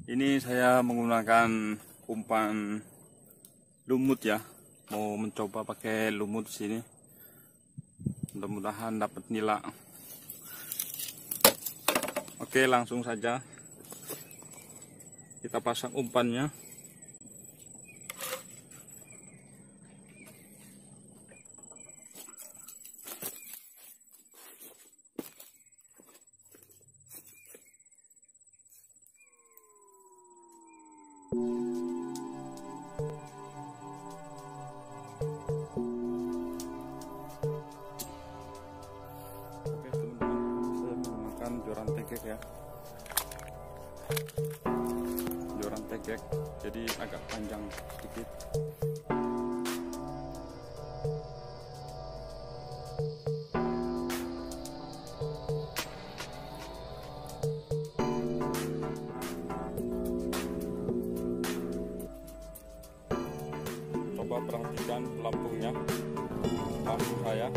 Ini saya menggunakan umpan lumut ya. Mau mencoba pakai lumut sini. Mudah-mudahan dapat nila. Oke, langsung saja kita pasang umpannya. Joran tegek ya, joran tegek, jadi agak panjang sedikit. Coba perhatikan lampunya, lampu saya.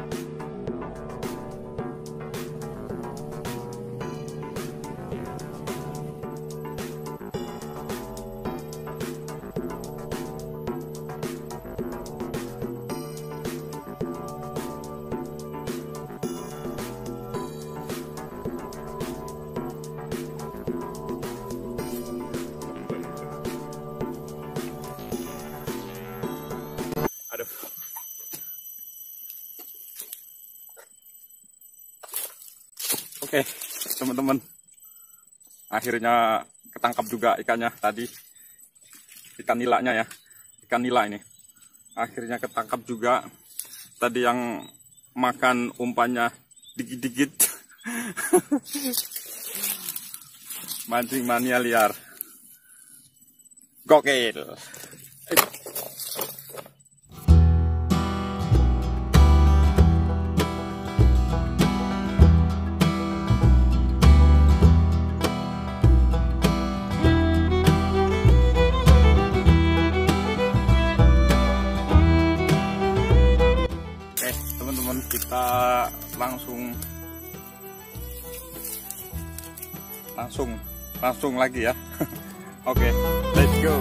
Oke, teman-teman, akhirnya ketangkap juga ikannya tadi, ikan nilanya ya, ikan nila ini. Akhirnya ketangkap juga, tadi yang makan umpannya dikit-dikit. Mancing mania liar, gokil. Teman-teman, kita langsung lagi ya. Oke, let's go.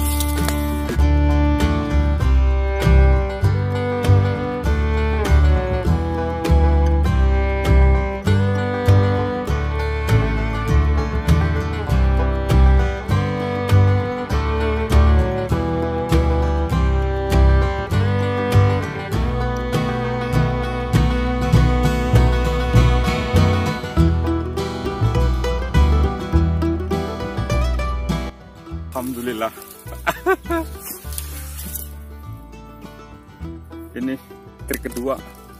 Alhamdulillah. Ini trik kedua.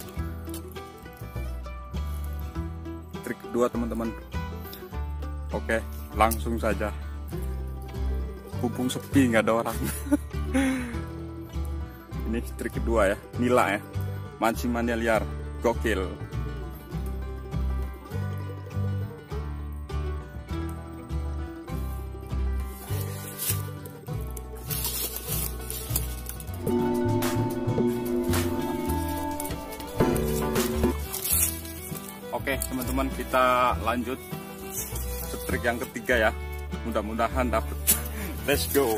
Trik kedua, teman-teman. Oke, langsung saja. Mumpung sepi, nggak ada orang. Ini trik kedua ya, nila ya. Mancing mania liar, gokil. Oke, teman-teman, kita lanjut trik yang ketiga ya. Mudah-mudahan dapat. Let's go.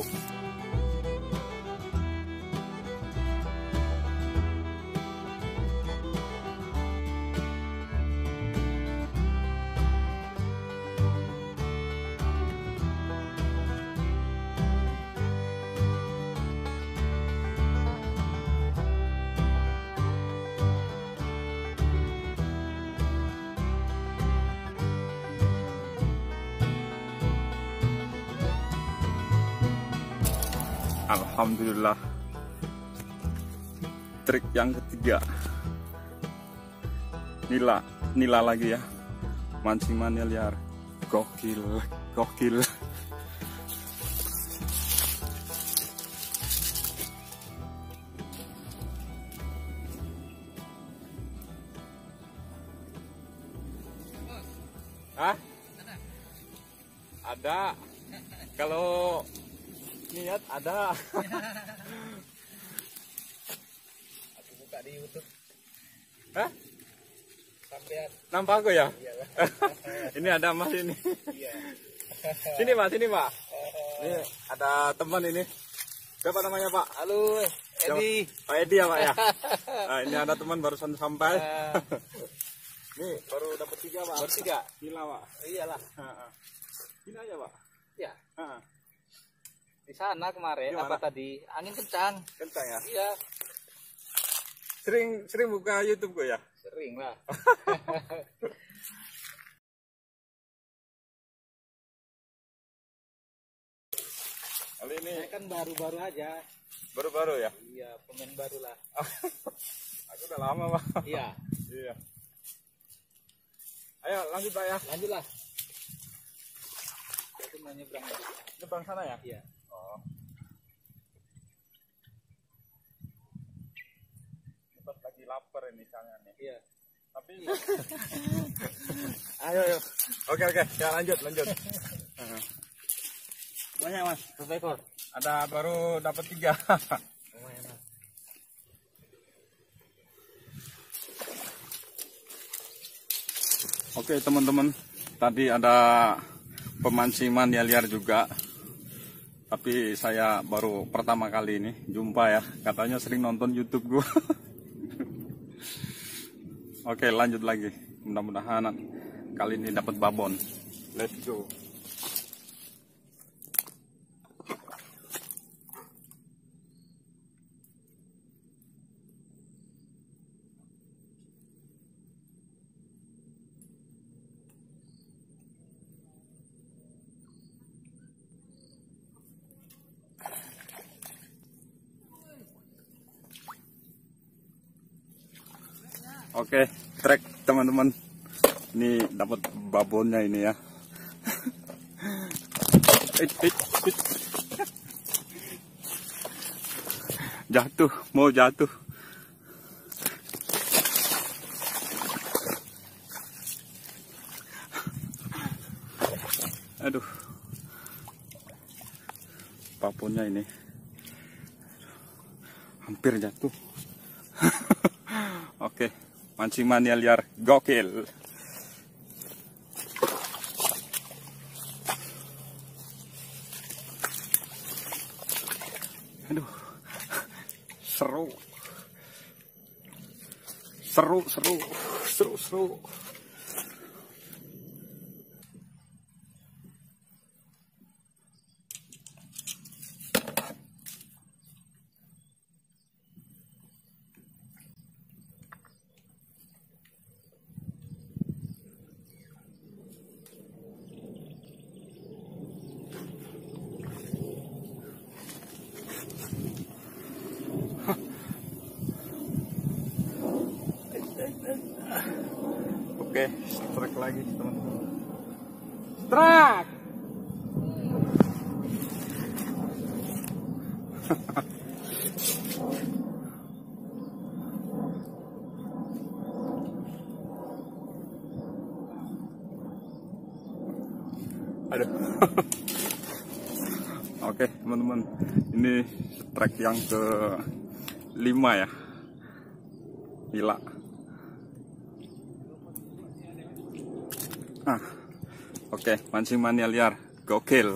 Alhamdulillah, trik yang ketiga, nila lagi ya, mancing mania liar, gokil. Hah? Ada. Kalau niat ada. Aku buka di YouTube. Hah? Sampai Nampak aku ya? Iya. Ini ada emas ini. Iya. Sini Pak, sini Pak. Ini ada teman ini. Siapa namanya Pak? Halo, Edi. Pak Edi ya Pak ya. Nah, ini ada teman barusan sampai. Nih baru dapat 3 Pak. Baru 3. Gila Pak. Iyalah. Sini aja Pak. Ya. Heeh. Di sana kemarin Gimana? apa tadi? Angin kencang. Kencang ya. Iya. Sering buka YouTube gue ya. Sering lah. Kali ini Saya kan baru-baru aja. baru-baru ya. Iya, pemain baru lah. Aku udah lama Pak. Iya. Iya. Ayo lanjut Pak ya. Lanjutlah. Itu mau nyebrang lagi. Nyebrang sana ya. Iya. Oh. Cepat lagi lapar ini tangannya. Iya. Tapi ayo. Oke, ya lanjut. Banyak Mas, berapa ekor? Ada baru dapat 3. Lumayan lah. Oke teman-teman, tadi ada pemancingan liar juga. Tapi saya baru pertama kali ini jumpa ya. Katanya sering nonton YouTube gua. Oke, lanjut lagi. Mudah-mudahan kali ini dapat babon. Let's go. Oke, trek teman-teman. Ini dapat babonnya ini ya. Jatuh, mau jatuh. Aduh. Babonnya ini hampir jatuh. Oke. Mancing mania liar gokil. Aduh. Seru. Oke, strike lagi teman-teman. Strike. Aduh. Oke teman-teman, ini strike yang ke-5 ya. Gila. Oke, mancing mania liar gokil.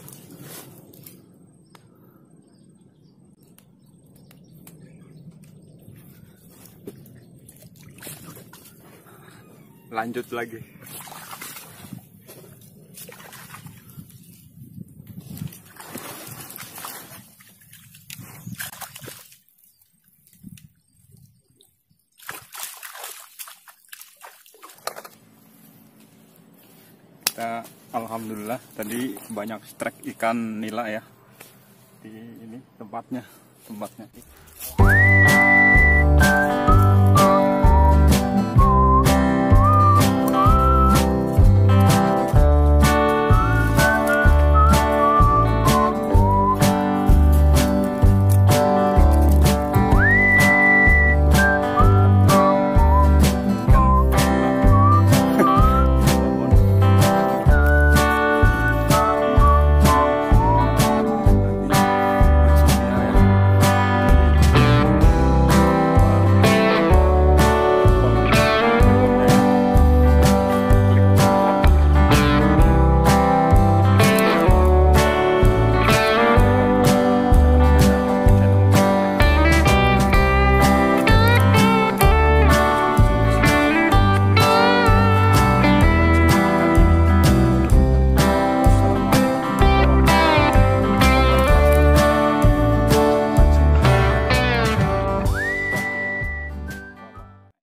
Lanjut lagi. Kita alhamdulillah tadi banyak strike ikan nila ya di ini tempatnya.